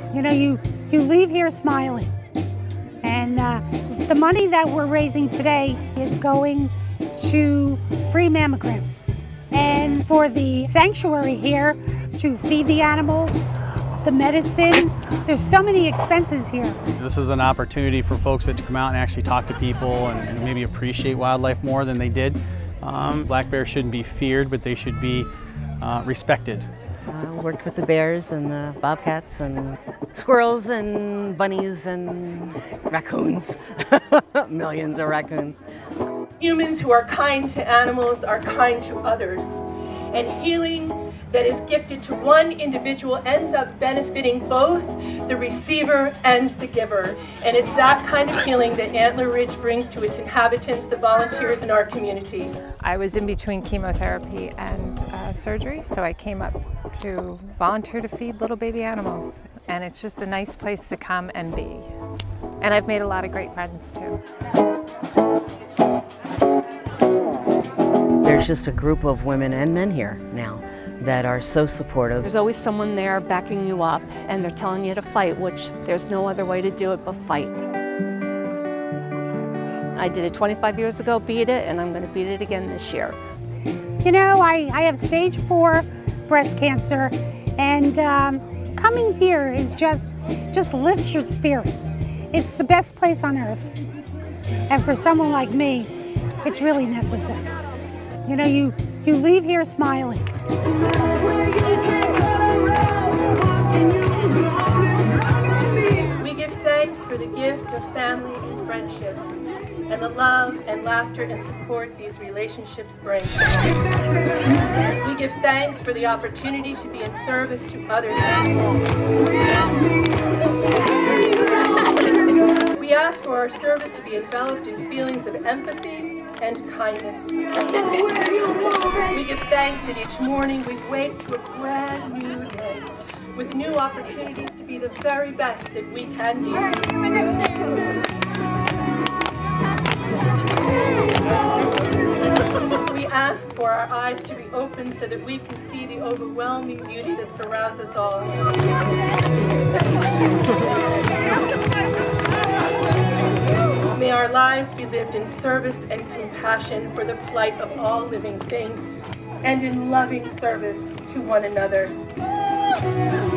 You know, you leave here smiling. And the money that we're raising today is going to free mammograms. And for the sanctuary here, to feed the animals, the medicine. There's so many expenses here. This is an opportunity for folks to come out and actually talk to people and maybe appreciate wildlife more than they did. Black bears shouldn't be feared, but they should be respected. Worked with the bears and the bobcats and squirrels and bunnies and raccoons. Millions of raccoons. Humans who are kind to animals are kind to others. And healing that is gifted to one individual ends up benefiting both the receiver and the giver. And it's that kind of healing that Antler Ridge brings to its inhabitants, the volunteers in our community. I was in between chemotherapy and surgery, so I came up to volunteer to feed little baby animals. And it's just a nice place to come and be. And I've made a lot of great friends too. There's just a group of women and men here now that are so supportive. There's always someone there backing you up, and they're telling you to fight, which there's no other way to do it but fight. I did it 25 years ago, beat it, and I'm going to beat it again this year. You know, I have stage 4 breast cancer, and coming here is just lifts your spirits. It's the best place on earth. And for someone like me, it's really necessary. You know, you leave here smiling. We give thanks for the gift of family and friendship, and the love and laughter and support these relationships bring. We give thanks for the opportunity to be in service to others. We ask for our service to be enveloped in feelings of empathy and kindness. We give thanks that each morning we wake to a brand new day with new opportunities to be the very best that we can be. We ask for our eyes to be open so that we can see the overwhelming beauty that surrounds us all. May our lives be lived in service and compassion for the plight of all living things, and in loving service to one another.